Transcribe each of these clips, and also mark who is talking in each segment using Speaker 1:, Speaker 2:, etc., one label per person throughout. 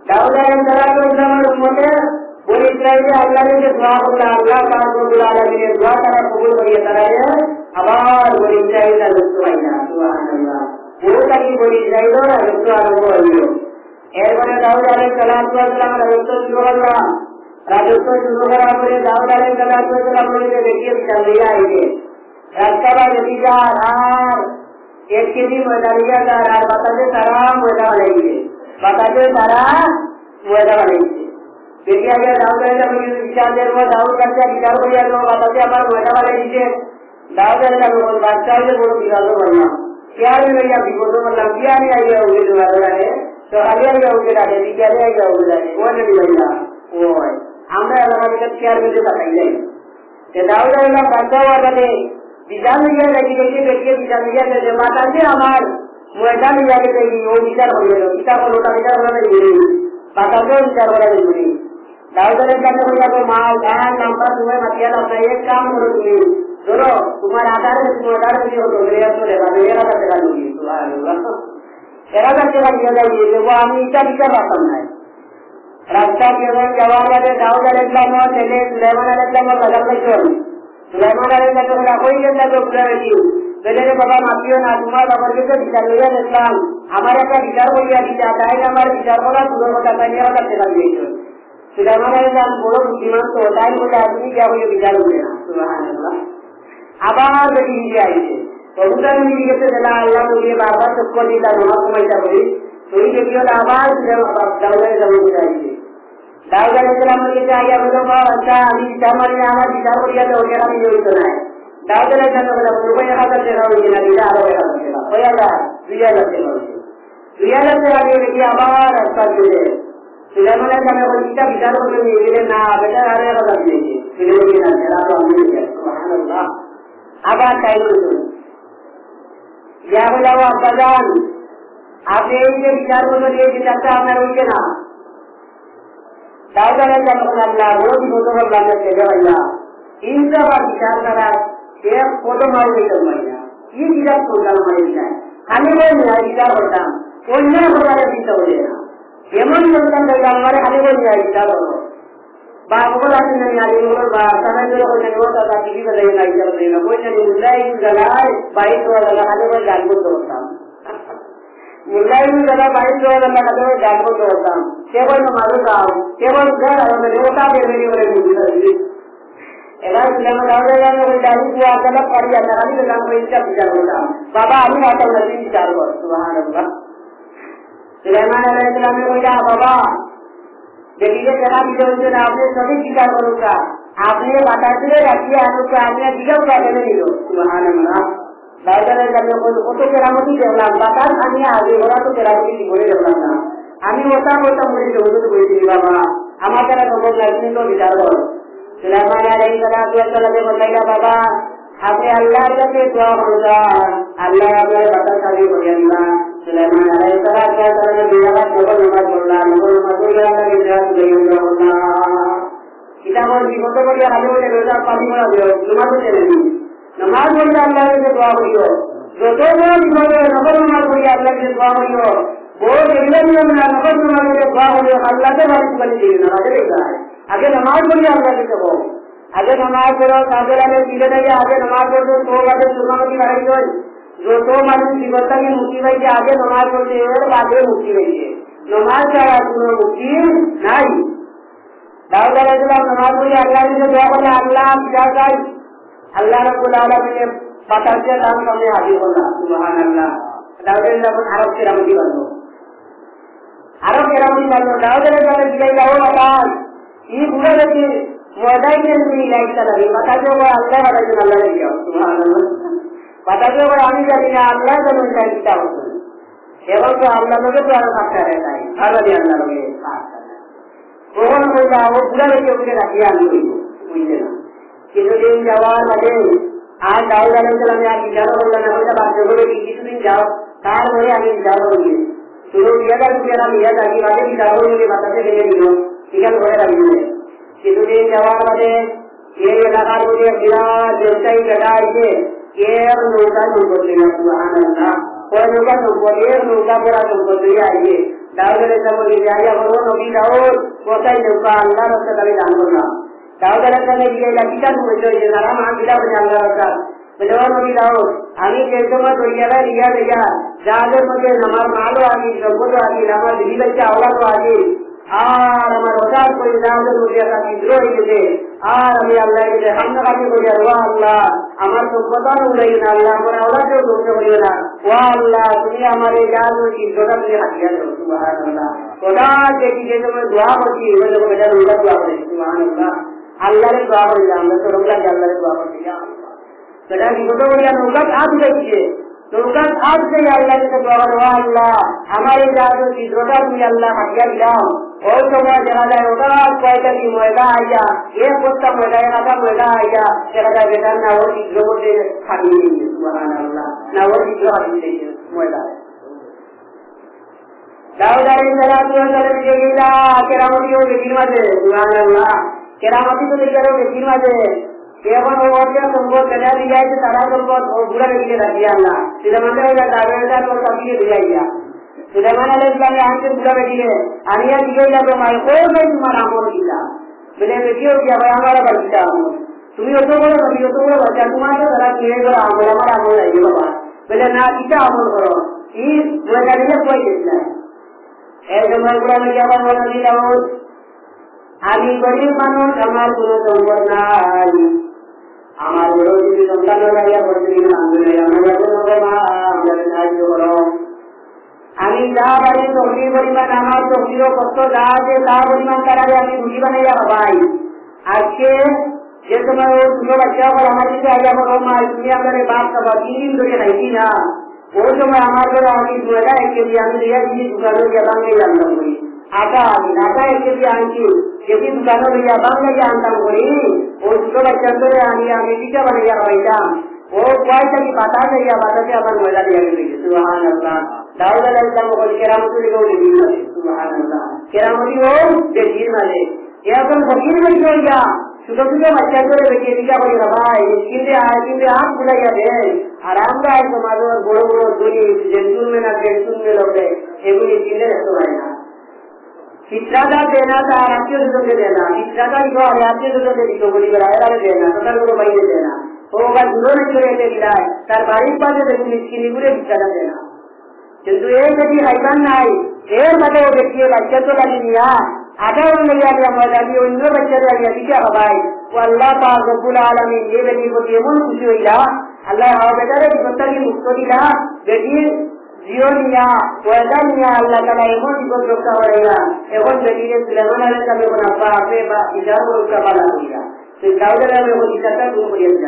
Speaker 1: दाऊद अलैहिस्सलामेর উম্মতে বনি ইসরাইল আল্লাহর কাছে দোয়া করলো, আল্লাহ পাক রব্বুল আলামিনের দোয়া তারা কবুল করিয়ে তারা আবার বনি ইসরাইল রাজত্ব পাইনা। সুবহানাল্লাহ। পুরোটাই বনি ইসরাইল রাজত্ব আরম্ভ হইল। এরপরে দাউদ আলাইহিসসালাম রাজত্ব শুরু করলো। রাজত্ব শুরু করার পরে দাউদ আলাইহিসসালাম বলে দেখিয়ে চালিয়ে আইছে রাস্তায় নদীটা আর एक के भी मैदानिया का रार बताते तारा मैदा बनाइए, बताते तारा मैदा बनाइए। देखिए अगर दाऊद का मुझे विचार दे रहा दाऊद का क्या विचार हो गया तो बताते हमारे मैदा बनाइए। दाऊद का बोल बादशाह से बोलो बिगाड़ो बनना क्या नहीं भैया बिगड़ो बनना क्या नहीं आइए होगे दोबारा है तो आगे आइए होगे डाले क्या नहीं आइए होगे डाले वो नहीं भैया वो है আমরা আমাদের क्या मुझे बताइए कि दाऊद का बादशाह हुआ करते विचार लिया लगी देखिए देखिए विचार लिया ले माता जी हमार मुआवजा लिया के देगी वो विचार हो गया पिता को लोटा विचार होना नहीं माता को विचार होना नहीं दाऊद ने क्या बोला तो माँ गाय नाम पर तुम्हें मतिया लगता है एक काम करो तुम्हें दोनों तुम्हारे आधार में तुम आधार में हो तो मेरे तो लेगा मेरा का चला लूंगी मेरा का चला लिया जाइए वो हमें इच्छा विचार रखना है रास्ता केवल जवान वाले दाऊद अलैहिस्सलाम और चले सुलेमान अलैहिस्सलाम और लगा के छोड़ सुलेमान अलैहिस्सलाम का कोई नहीं तो पूरा रही पहले बाबा माफियों ना तुम्हारा बाबा के तो विचार लिया इस्लाम हमारे का विचार हो गया विचार आएगा हमारे विचार होगा तुम्हें होता पहले वाला चला गया सुलेमान अलैहिस्सलाम बोलो बुद्धिमान तो होता है बोले आदमी क्या हो विचार हो गया सुभान अल्लाह आबाद बेटी नीचे आई है तो उधर नीचे से चला अल्लाह मुझे बाबा सबको दिला नमाज समझता बोली तो ये देखिए आवाज दाऊद अलैहिस्सलाम आई है दाऊद अलैहिस्सलाम ने क्या किया बोलो बाबा अच्छा अभी विचार मार लिया हमारा विचार हो गया तो वगैरह नहीं हो सुना है दाऊद अलैहिस्सलाम ने बोला रुपये यहाँ कर देना होगी ना विचार हो गया हो जाता विजय लगते आगे देखिए आवाज रास्ता जुड़े सुलेमान अलैहिस्सलाम ने बोला विचार हो गया ना बेटा आ रहे बता दीजिए सुलेमान ना चला तो हम नहीं गए सुभान अल्लाह आवाज टाइम या बोला वो अब्बाजान आपने ये विचार को तो ये विचारता आपने रोके ना दाऊद अलैहिस्सलाम ने बोला वो भी फोटो पर लाने के लिए भैया इनका बात विचार करा ये फोटो मार नहीं कर भैया ये विचार सोचा हमारे विचार खाने में नहीं विचार होता कोई नहीं होता है विचार हो जाएगा हेमंत सोचता है हमारे खाने में नहीं विचार हो बाबू को लाते नहीं आ रही और समय जो कोई नहीं होता था किसी का नहीं विचार देगा कोई नहीं मुद्दा ही जगह बाइक वाला खाने में जानबूझ होता मुलाई जगह बाइक वाला खाने में जानबूझ होता केवल हमारे गाँव केवल घर होता मेरे वाले एवं सुलेमान दाऊद डाली को आकर पड़ जाता है तो गाँव में इसका विचार होता बाबा अभी आता नहीं विचार हो सुभान अल्लाह सुलेमान अलैहिस्सलाम ने बोला बाबा देखिए जरा भी आपने सभी विचार करूँगा आपने बताते रखिए आपको आपने दिया क्या नहीं लो सुभान अल्लाह दाऊद अलैहिस्सलाम ने बोला वो तो केरामती देवला बता আমি আগে ওরা তো কেরামতি বলে দেবলাম না আমি ওটা ওটা বলে দেবো তো বলেছি বাবা আমার দ্বারা খবর লাগছে তো বিচার করো সুলাইমান আলাইহিসসালাম ने बताया बाबा আপনি আল্লাহর কাছে দোয়া করুন আল্লাহ আপনার কথা সাথে বলেন না সুলাইমান আলাইহিসসালাম ने বিয়ারা খবর নামাজ পড়লাম নামাজ পড়লে আল্লাহকে জানাতে দিলেন না এটা বল বিপদ পড়লে আগে বলে রোজা পানি করা দিও নামাজ পড়লে नमाज पढ़िए अल्लाह से दुआ करियो जो तो नफल नमाज पढ़िए अल्लाह से दुआ करियो वो नफल नमाज से दुआ करियो अल्लाह से बारिश बनी चाहिए नमाज है आगे नमाज पढ़िए अल्लाह से कहो आगे नमाज पढ़ो साजरा में सीधे नहीं आगे नमाज पढ़ो तो बातें सुनामती लड़ाई हो जो तो मालूम जीवता की मुक्ति भाई के आगे नमाज पढ़ते हैं और आगे मुक्ति भाई है नमाज क्या तुम्हें मुक्ति नहीं दाऊद अलैहिस्सलाम नमाज पढ़िए अल्लाह से दुआ करना अल्लाह क्या चाहिए अल्लाह रब्बुल आलमीन ने बताते काम करने हाजिर होना सुभान अल्लाह दाऊद अलैहिस्सलाम अरब के रामती बनो दाऊद अलैहिस्सलाम ने जाओ बता ये पूरा देखिए मोदाई के नहीं लाइट चला रही बताते हो अल्लाह बताते अल्लाह ने किया सुभान अल्लाह बताते हो आमी जाती है अल्लाह का मन चाहिए किया होता एवं तो अल्लाह लोग प्यार करता रहता है हर वाले अल्लाह लोग खास करना वो पूरा देखिए उसके रखिए आदमी को मुझे ना কিছুদিন যাওয়ার আগে আর দাউদ আলাইহিসসালাম ने आके जाओ बोला ना बोला बात जो बोले कि কিছুদিন जाओ তারপরে আমি যাও বলি শুরু ইয়াদার পুরা মিয়া দাগি বাদে কি যাও বলি বাতাসে গিয়ে দিল ঠিকান করে রাখবে কিছুদিন যাওয়ার বাদে এই এলাকার মধ্যে বিরাট দেশাই লাগাইছে এর নৌকা নৌকা দিল সুবহানাল্লাহ ওই নৌকা নৌকা এর নৌকা পুরা নৌকা দিয়ে আইছে দাউদ আলাইহিস বলে যাইয়া বলো নবী দাউদ কোথায় নৌকা আল্লাহর রাস্তায় আমি দান করলাম দাউদ আলাইহিস গিয়ে লাঠিটা ধরে যে নাম আল্লাহ বলে আল্লাহর রাস্তা বলে ও নবী দাউদ আমি যে সময় দরিয়াটা রিয়া দেয়া যাদের মধ্যে আমার মালও আছি সম্পদও আছে আমার বিবি বাচ্চা আওলাদও আছে আর আমার ওজার করে দাউদের মধ্যে একটা বিদ্রোহ হয়েছে আর আমি আল্লাহ হামনাকাটি করি আর ও আল্লাহ আমার সম্পদান উড়াই না আল্লাহ আমার আওলাদেও ধ্বংস করিও না ও আল্লাহ তুমি আমার এই জাল বিদ্রোহটা তুমি হাতিয়া দাও সুবহানাল্লাহ ওটা দেখি যে সময় দোয়া করছি ওই যখন এটা রোজা দোয়া করে সুবহানাল্লাহ আল্লাহরে দোয়া করি আমরা তো রোজা আল্লাহরে দোয়া করছি সেটা বিগত করিয়া নৌকা আজ যাইছে নৌকা আজ যাই আল্লাহকে দোয়া করো আল্লাহ আমার এই জাল বিদ্রোহটা তুমি আল্লাহ হাতিয়া দিলাম ওই সময় দেখা যায় ওটা কয়টা কি ময়দা আইয়া এক বস্তা ময়দা একটা ময়দা আইয়া দেখা যায় বেটা না ওর বিদ্রোহ করতে খাটিয়ে দিয়েছে সুবহানাল্লাহ না ওর বিদ্রোহ হারিয়ে দিয়েছে ময়দা দাউদ আলাইহিস সালাম যে গিলা কেরামতিও বেশির মাঝে সুবহানাল্লাহ কেরামতি তো দেখারও বেশির মাঝে এখন ও ওর সম্পদ কেটে দিয়ে যাচ্ছে তারা সম্পদ ও ঘুরে রেখে রাখিয়া আল্লাহ সেটা মানে ওইটা দাবেটা তোর কাটিয়ে দিয়ে যাইয়া সুলাইমান আলাইহিস সালাম আনতে ঘুরে দিয়ে আনিয়া দিয়ে যাবো মাই ও নাই তোমার আমল দিলা বলে বেশিও দিয়া ভাই আমার বাচ্চা আমল তুমি অত বড় নবী অত বড় বাচ্চা তোমার তো তারা কিনে গেল আমল আমার আমল নাই বাবা বলে না কিটা আমল করো কি বলে দিলে কই দিলা এই সময় কোরআনে কি আবার বলে দিলাম আমি গরিব মানুষ আমার কোনো সম্পদ নাই আমার বড় যদি সন্তান লাইয়া পড়তে সাহায্য করো আমি যা পারি তহবিল পরিমাণ আমার তহবিলও কত যা আছে তা পরিমাণ তারা আমি রুটি বানাইয়া ভাই আজকে যে সময় ও দুটো বাচ্চা বল আমার দিকে আগে আমার মা তুমি আমাদের বাপ খাবা 3 দিন ধরে নাইছি না ওই সময় আমার ঘরে আমি দুটা এক কেজি আমি দিয়া দিয়ে দোকানে গিয়ে বাঙালি আনতাম করি আটা এক কেজি আনছি যদি দোকানে গিয়ে বাঙালি আনতাম করি ওই দুটো বাচ্চা ধরে আমি পিঠা বানাইয়া খাইতাম ও কয়টা কি বাতাস হইয়া বাতাসে আমার ময়দা দিয়া গেছে সুবহানাল্লাহ দাউদ আলাইহিস সালাম বলে কেরামতি দিকে দেখি না সুবহানাল্লাহ কেরামতি ও দেখি না রে এখন ফকির হইয়া গিয়া ছোট ছোট বাচ্চা করে বেঁচে দিকা বলি ভাই কিন্তু আপ বুলাইয়া দে আর আমরা সমাজের বড় বড় দড়ি জেন্টুল মেনা জেন্টুল মে লোকে এগুলি কিনে রাখতে হয় না চিত্রাটা দেনা তার আত্মীয় দুজনকে দেনা চিত্রাটা দিত আর আত্মীয় দুজনকে দিত বলি বেড়ায় দেনা তোটার কোনো বাইরে দেনা ও বা দূর নাকি রেখে দিলায় তার বাড়ির পাশে দেখুন মিসকিনি ঘুরে চিত্রাটা দেনা কিন্তু এই যদি হাইবান নাই এর মাঝে ও ব্যক্তি বাচ্চা তো লাগি নিয়া আঠারো লাগিয়া ময়দা দিয়ে অন্য বাচ্চা লাগিয়া দিতে হবাই ও আল্লাহ পাক রব্বুল আলামিন এই বেটির প্রতি এমন খুশি হইলা আল্লাহ হাওয়া বেটারে বিপত্তাকে মুক্ত দিলা বেটির জিও নিয়া পয়দা নিয়া আল্লাহ তাআলা এমন বিপদ রক্ষা করাইয়া এখন বেটিরে সুলাইমান আলাইহিস সালামের কোন আব্বা আপে বা ইজার রক্ষা পালা করিয়া সেই দাউদ আলাইহিস সালামের চিন্তাটা দূর করিয়া দিলা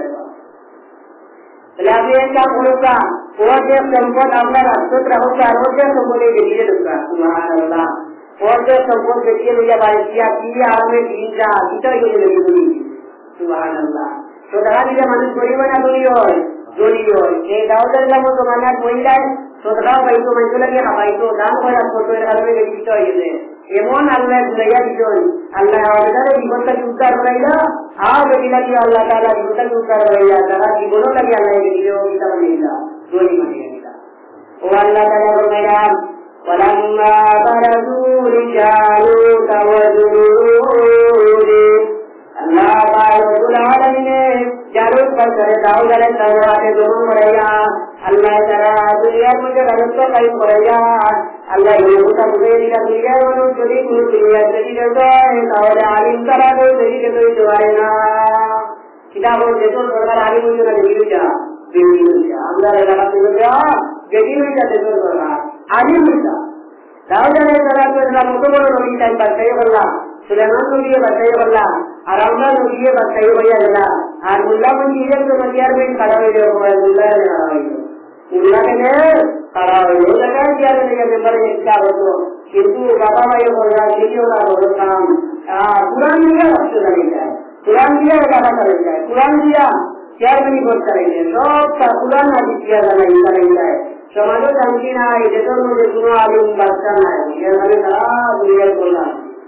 Speaker 1: আপনি একটা বলুকা ওর যে সম্পদ আপনার রাষ্ট্র রাখছে আর ওর যে সম্পদ এই বেরিয়ে ঢুকা সুবহানাল্লাহ ওর যে সম্পদ বেরিয়ে লইয়া বাড়ি দিয়া কি আরামে দিনটা ভিতরে গিয়ে লেগে পড়ি সুবহানাল্লাহ তো দেখা দিলে মানুষ গরিব না ধনী হয় এই দাউদ আলাইহিস সালাম তো মানে কইলাই সদরাও পাইতো মানুষ লাগে খাবাইতো দান করা ছোট এর কারণে বেরিয়ে হইছে এমন আল্লাহ বুলাইয়া দিছেন আল্লাহ আমাদের জীবনটা উদ্ধার করাইলা আর বেরিয়ে গিয়ে আল্লাহ তাআলা জীবনটা উদ্ধার করাইলা তারা জীবনও লাগে আল্লাহ দিলো কিতাব দিলা দোনি মানিয়ে দিলা ও আল্লাহ তাআলা ফরমাইলেন ওয়ালাম্মা বারাজু রিজালু তাওয়াজুরি আল্লাহ রব্বুল আলামিন জারুত করে দাউদ আলাইহিস সালামকে জন্ম করাইয়া আল্লাহ তাআলা দুনিয়ার মধ্যে রাজত্ব কায়েম করাইয়া আল্লাহ এই কথা বলে দিলা দুনিয়ার মানুষ যদি কোনো দুনিয়া যদি দেয় তাহলে আলিম তারা তো দেরিতে তৈরি হয় না কিতাব যেত সরকার আলিম হইতো না দেরিটা আমরা এলাকা থেকে যা গেটি হইতা দেত সরকার আলিম হইতা দাউদ আলাইহিস সালাম কত বড় নবী তাই বাছাই করলাম সুলাইমান নবীকে বাছাই করলাম আর আমরা নবীকে বাছাই হইয়া গেলাম আর মুল্লা মন্দিরের তো চেয়ারম্যান খাড়া হয়ে যাবো মুল্লা উল্লাহকে তারা ওইটাকে চেয়ারে থেকে মেম্বারে ইচ্ছা হতো কিন্তু বাবা ভাই বলরা সেটিও না বলতাম কোরআন দিয়ে রাষ্ট্র চালিয়ে যায় কোরআন দিয়ে এলাকা চালিয়ে যায় কোরআন দিয়া চেয়ারম্যানই করতে চালিয়ে সব কোরআন আদি দিয়া চালিয়ে যায় সমাজে শান্তি নাই দেশের মধ্যে কোনো আলিম বাচ্চা নাই এখানে তারা দুনিয়ার করলাম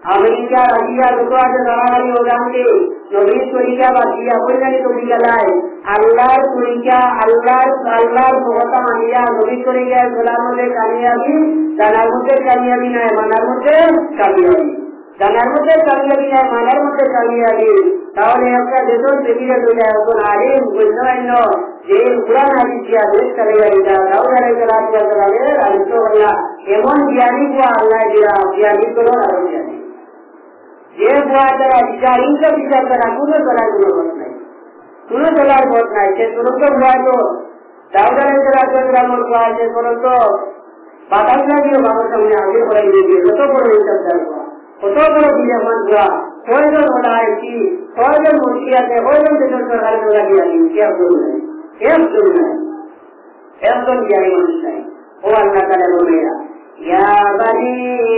Speaker 1: আমেরিকা রাশিয়া যত আছে লড়াই ওখানকে নবীর তরিকা বাদ দিয়া বৈজ্ঞানিক তরিকা লাই আল্লাহর তরিকা আল্লাহর ক্ষমতা মানিয়া নবীর তরিকায় খোলার মধ্যে কামিয়াবি জানার মধ্যে কামিয়াবি নয় মানার মধ্যে কামিয়াবি জানার মধ্যে কামিয়াবি নয় মানার মধ্যে কামিয়াবি তাহলে একটা দেশের পৃথিবীতে চলে এখন আলিম বৈজ্ঞান্য যে পুরান হাদিস দিয়া দেশ চলে যাইতা দাউদ আলাইহিস সালামের রাসূলুল্লাহ এমন জ্ঞানী को আল্লাহ দিয়া জ্ঞানী করো আর জ্ঞানী যে বুয়া দ্বারা বিচারিকা বিচার করা কোনো চলার পথ নাই সে তুরন্ত বুয়া তো দাউদ আলাইহিস সালামের বুয়া সে তুরন্ত বাতাস লাগিয়ে বাবার সামনে আগে পড়াই দিয়ে কত বড় হিসাব দেওয়া কত বড় বিজামান বুয়া কয়জন ওলাইছি কয়জন মুশকিয়াতে কয়জন দেশের সরকার লাগিয়ে আনি কে করবে একজন জ্ঞানী মানুষ নাই ও আল্লাহ তাআলা বলেন يا بني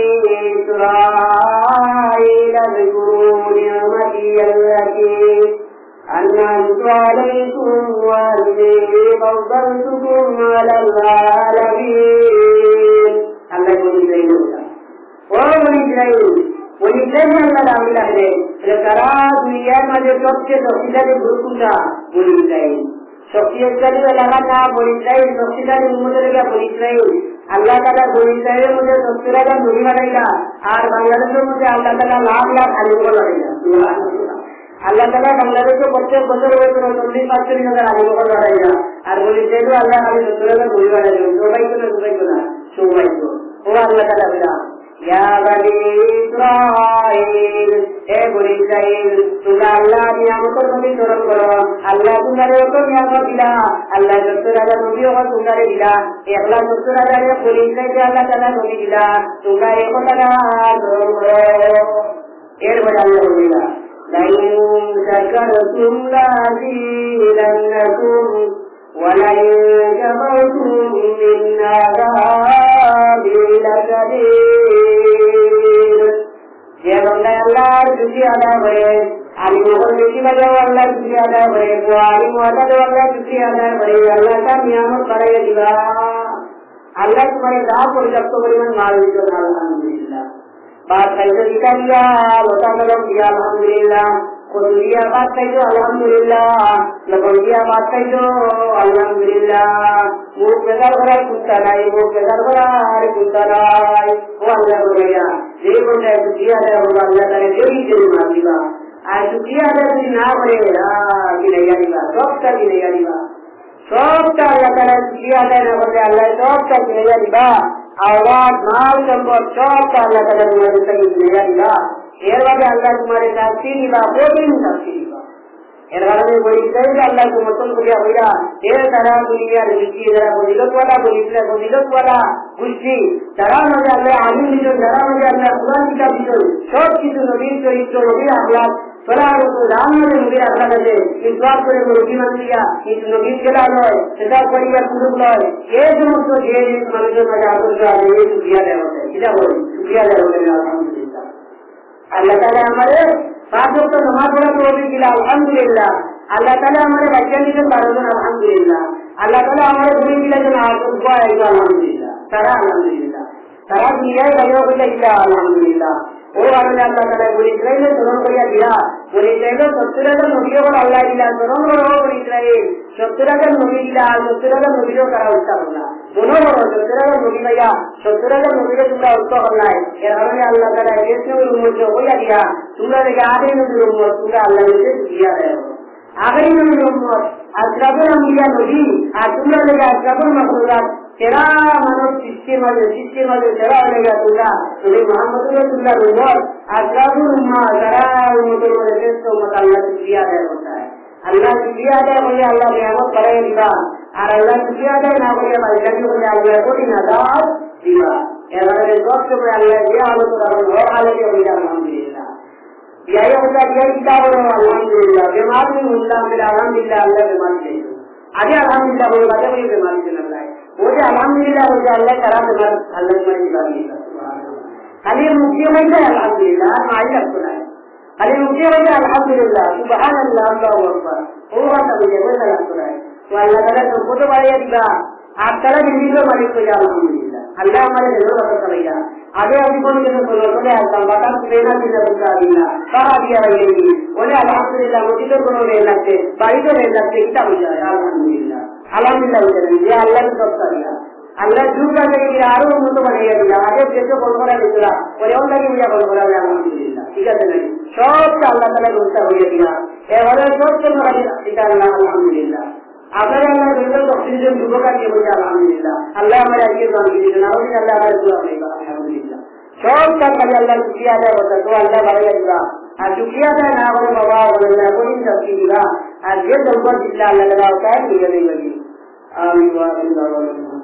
Speaker 1: إسرائيل اذكروا نعمتي التي أنعمت عليكم وأني فضلتكم على العالمين الله يقول بني إسرائيل আল্লাহ দাবি লাগলে তারা দুনিয়ার মাঝে সবচেয়ে শক্তিশালী গ্রুপটা বনি ইসরাইল শক্তিশালী এলাকা না বনি ইসরাইল শক্তিশালী উম্মতের বনি ইসরাইল আল্লাহ তাআলা বনি ইসরাইলের মধ্যে 70,000 নবী বানাইলা আর বাংলাদেশের মধ্যে আল্লাহ তাআলা লাখ লাখ আলিম বানাইলা আল্লাহ তাআলা বাংলাদেশে প্রত্যেক বছর 40-45,000 আলিম বানাইলা আর বনি ইসরাইল আল্লাহ 70,000 নবী বানাইলা সৌভাগ্য ও আল্লাহ তাআলা বলেন يا بني إسرائيل اے بني إسرائيل তোমরা আল্লাহ নিয়ামতের প্রতি স্মরণ করো আল্লাহ তোমাদের উপর নিয়ামত দিলা আল্লাহ 70,000 নবীও তোমাদের দিলা 1,70,000 বনি ইসরাইলকে আল্লাহ তাআলা নবী দিলা তোমরা এই কথাটা স্মরণ করো এরপরে আল্লাহ বলেন লাইন শাকারতুম লাযীদান্নাকুম ولئن كفرتم إن عذابي لشديد যে বান্দা আল্লাহর শুকরিয়া আদায় করে আলিমগণ বেশি বাজাও আল্লাহর শুকরিয়া আদায় করে আলিম ওয়াদাও আল্লাহর শুকরিয়া আদায় করে আল্লাহ তার নিয়ামত বাড়াইয়া দিবা আল্লাহ তোমার যা পর্যাপ্ত পরিমাণ মাল দিত আলহামদুলিল্লাহ বাদ খাইতে দিকা দিয়া লতা কলম দিয়া আলহামদুলিল্লাহ Kuliah batai itu alhamdulillah, lepas batai itu alhamdulillah. Mukjizat berai kuntarai, mukjizat berai kuntarai. Allah beraya. Jadi benda itu dia ada Allah dari diri jadi matilah. Itu dia ada di nama dia. Gila gila, sokta gila gila. Sokta Allah dari dia ada nama dia Allah sokta gila gila. Awak mal jemput sokta Allah dari dia gila gila. এরভাবে আল্লাহ তোমার শাস্তি দিবা কঠিন শাস্তি দিবা এর কারণে বলতে আল্লাহ সমর্থন করিয়া হইয়া এর তারা দুনিয়ার বৃষ্টি যারা ফজিলতওয়ালা বুঝছি যারা মধ্যে আল্লাহ আমিন দিচ্ছেন যারা মধ্যে আল্লাহ কোরআন কিতাব দিচ্ছেন সব কিছু নবীর চরিত্র নবীর আহ্লাদ চলার মতো রামনাথের নবীর আহ্লাদ আছে ইনসাফ করে নবী মানিয়া কিন্তু নবীর খেলা নয় সেটা পরিবার সুযোগ নয় এই সমস্ত যে মানুষের মাঝে আদর্শ আছে এই সুক্রিয়া দেওয়া হবে সেটা বলি সুক্রিয়া দেওয়া হবে আলহামদুলিল্লাহ अल्लाह ताला हमारे 5 वक्त नमाज पढ़ा तो भी दिला अल्हम्दुलिल्लाह अल्लाह ताला हमारे बच्चों की बारों अल्हम्दुलिल्लाह अल्लाह ताला हमारे बुरी की लगे आज को आएगा अल्हम्दुलिल्लाह सारा दुनिया भाइयों को दिला अल्हम्दुलिल्लाह वो अल्लाह ताला बुरी इस्राइल ने दोनों को दिया बुरी इस्राइल को 70,000 नबियों को अल्लाह दिला दोनों को बुरी इस्राइल 70,000 नबी दिला 70,000 नबियों का उसका होगा दोनों को 70,000 नबी भैया 70,000 नबियों का उसका होना है ये हमारे अल्लाह ताला ऐसे उम्मत को होया दिया तुम्हारे आगे में उम्मत पूरा अल्लाह ने दिया है आखिरी में उम्मत अशरफुल अंबिया नबी आज तुम्हारे अशरफुल मखलूकात तेरा मानो सिस्टम में तेरा होगा तुला तुम्हें मोहम्मद रसूलुल्लाह उम्मत अशरफुल उम्मत तेरा उम्मत को श्रेष्ठ उम्मत अल्लाह ने दिया है होता है अल्लाह ने दिया है मुझे अल्लाह नियामत करे दिया और अल्लाह ने दिया है ना मुझे मालिक को अल्लाह को नदाब दिया ये वक्त में अल्लाह दिया हालत और हालत हो गया अल्हम्दुलिल्लाह यही होता है किताब अल्हम्दुलिल्लाह बीमार में मुल्ला मिला अल्हम्दुलिल्लाह अल्लाह बीमार है आगे अल्हम्दुलिल्लाह बोल बातें मुझे बीमार से लग रहा है मुझे अल्हम्दुलिल्लाह मुझे अल्लाह करा बीमार अल्लाह तुम्हारी बीमार नहीं करता खाली मुक्ति हो जाए अल्हम्दुलिल्लाह माई रखना है खाली मुक्ति हो जाए अल्हम्दुलिल्लाह सुभान अल्लाह अल्लाहु अकबर वो बात मुझे वो रखना है तो अल्लाह ताला सबको तो बढ़िया दिया आप ताला जिंदगी को मालिक को जाओ अल्हम्दुलिल्लाह अल्लाह हमारे दिलों का करेगा అదే అనుకోని బటన్ ప్రేమ ఒలే అల్హమ్దులిల్లాह मुझे को लगते बाइक लगते इतना हो जाए अल्हम्दुलिल्लाह अल्हम्दुलिल्लाह ये अल्लाह की तरफ से दिया अल्लाह झूठा नहीं यारो मुझे बनेगा दिया आगे जैसे बोल बोला दिया और और लगी मुझे बोल बोला अल्हम्दुलिल्लाह ठीक है नहीं सब का अल्लाह ताला रुसा हो दिया ये वाला सब के मारे ठीक है अल्हम्दुलिल्लाह अगर अल्लाह बिल्कुल ऑक्सीजन दुबो का के मुझे अल्हम्दुलिल्लाह अल्लाह हमारे आगे जान की ना हो अल्लाह हमारे दुआ करेगा अल्हम्दुलिल्लाह सब का कभी अल्लाह शुक्रिया अदा होता तो अल्लाह बड़े दुआ और शुक्रिया अदा ना हो बाबा अल्लाह को इन सब की दुआ और ये सब जितना अल्लाह ताला होता है ये नहीं लगी आमीन व आमीन।